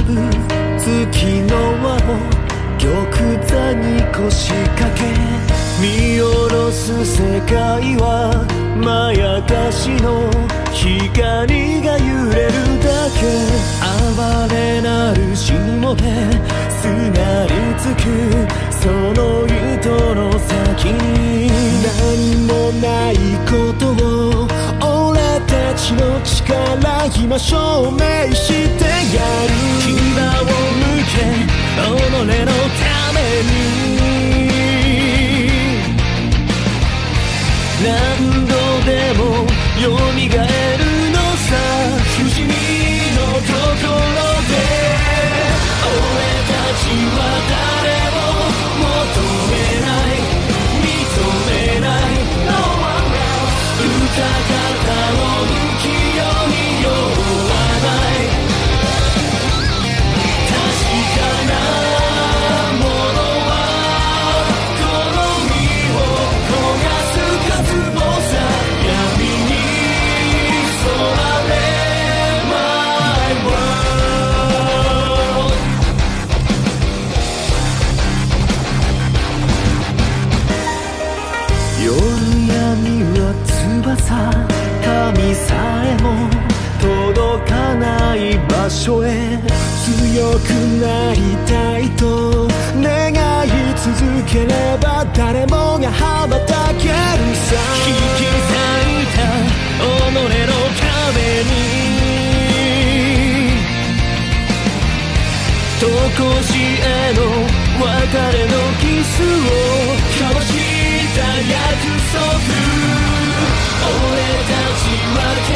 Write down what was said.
ぶ月の輪を玉座に腰掛け見下ろす世界はまやかしの光が揺れるだけ哀れなる霜ですがりつくその糸の先に何もないことを俺たちの力今証明してやる牙を向け己のために何度でも蘇るのさ不死身の心で俺たちは誰も求めない認めない No one else 歌方の浮世に酔わない確かなものはこの身を焦がす渇望さ闇に染まれ My world 夜闇は翼神さえも届かない場所へ強くなりたいと願い続ければ誰もが羽ばたけるさ引き裂いた己の壁にとこしえの別れのキスを交わした約束俺たちは